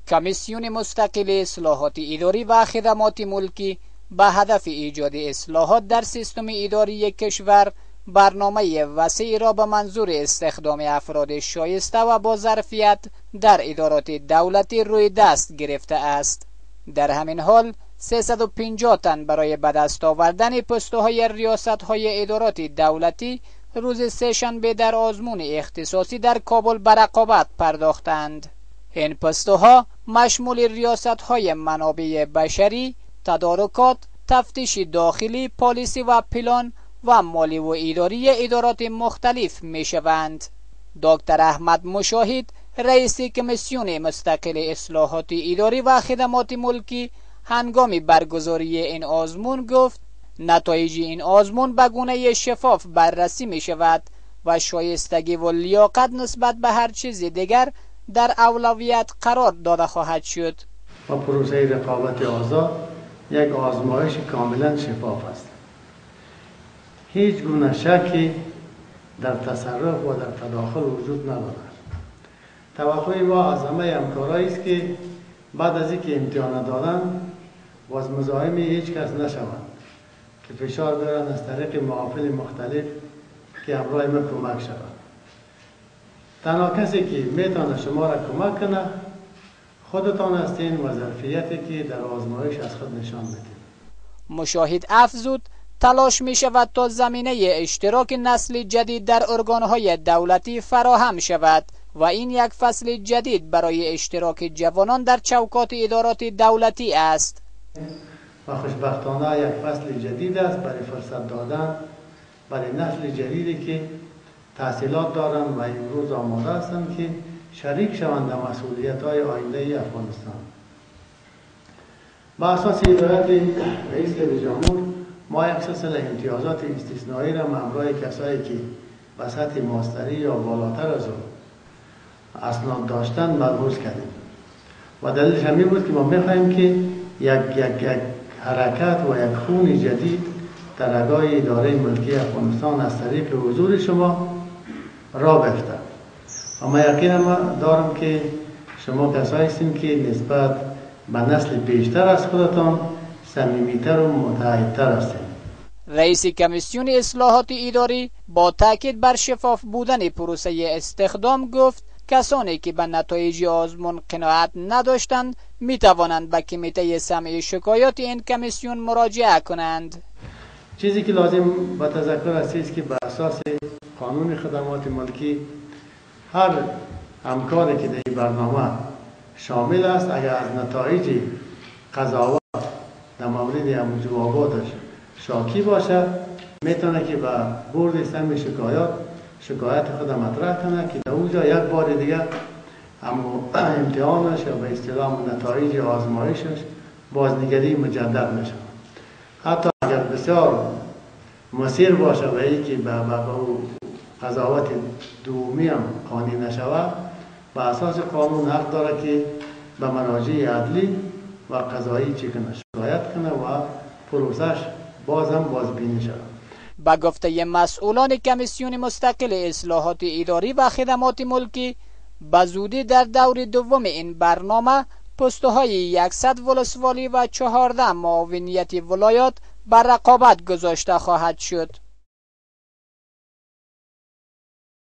کمیسیون مستقل اصلاحات اداری و خدمات ملکی به هدف ایجاد اصلاحات در سیستم اداری کشور برنامه وسیعی را به منظور استخدام افراد شایسته و با ظرفیت در ادارات دولتی روی دست گرفته است. در همین حال 350 تن برای به دست آوردن پست‌های ریاست‌های ادارات دولتی روز سه‌شنبه در آزمون اختصاصی در کابل به رقابت پرداختند. این پست‌ها مشمول ریاست‌های منابع بشری، تدارکات، تفتیش داخلی، پالیسی و پلان و مالی و اداری ادارات مختلف می شوند. دکتر احمد مشاهد رئیس کمیسیون مستقل اصلاحات اداری و خدمات ملکی هنگام برگزاری این آزمون گفت نتایج این آزمون به گونه شفاف بررسی می شود و شایستگی و لیاقت نسبت به هر چیز دیگر در اولویت قرار داده خواهد شد. و پروسه رقابت آزاد یک آزمایش کاملا شفاف است. هیچ گونه شکی در تصرف و در تداخل وجود ندارد. توقع ما از همه همکارایی است که بعد از اینکه امتحان دادن باز مزاحم هیچ کس نشوند که فشار بیارن از طریق محافل مختلف که همراه ما کمک شود. تنها کسی که میتونه شما را کمک کنه خودتان هستین و ظرفیتی که در آزمایش از خود نشان بدید. مشاهد افزود تلاش می شود تا زمینه اشتراک نسل جدید در ارگانهای دولتی فراهم شود و این یک فصل جدید برای اشتراک جوانان در چوکات ادارات دولتی است. و خوشبختانه یک فصل جدید است برای فرصت دادن برای نسل جدیدی که تحصیلات دارند و امروز آماده هستند که شریک شوند در مسئولیت‌های آینده افغانستان. با اساس هدایت رئیس جمهور ما یک سلسله امتیازات استثنایی را همراه کسایی که به سطح ماستری یا بالاتر از او اسناد داشتن ملحوظ کردیم و دلیلش همین بود که ما می‌خواهیم که یک حرکت و یک خون جدید در رگای اداره ملکی افغانستان از طریق حضور شما را بیفته و ما یقین دارم که شما کسایی هستید که نسبت به نسل بیشتر از خودتان صمیمیتر و متحدتر هستید. رئیس کمیسیون اصلاحات اداری با تاکید بر شفاف بودن پروسه استخدام گفت کسانی که به نتایج آزمون قناعت نداشتند می توانند به کمیته سمع شکایات این کمیسیون مراجعه کنند. چیزی که لازم به تذکر است که بر اساس قانون خدمات ملکی هر همکاری که در برنامه شامل است اگر از نتایج قضاوت در مورد جواباتش شاکی باشه میتونه که به بورد سمع شکایت خود مطرح کنه که در اونجا یک بار دیگه امتحانش یا به اصطلاح نتایج آزمایشش بازنگری مجدد میشه. حتی اگر بسیار مسیر باشه و اینکه به قضاوت دومی هم قانع نشود به اساس قانون حق داره که به مراجع عدلی و قضایی شکایت کنه و پروسش بازم بازبینی شود. با گفته مسئولان کمیسیون مستقل اصلاحات اداری و خدمات ملکی به زودی در دور دوم این برنامه پست‌های 100 ولسوالی و 14 معاونیت ولایات بر رقابت گذاشته خواهد شد.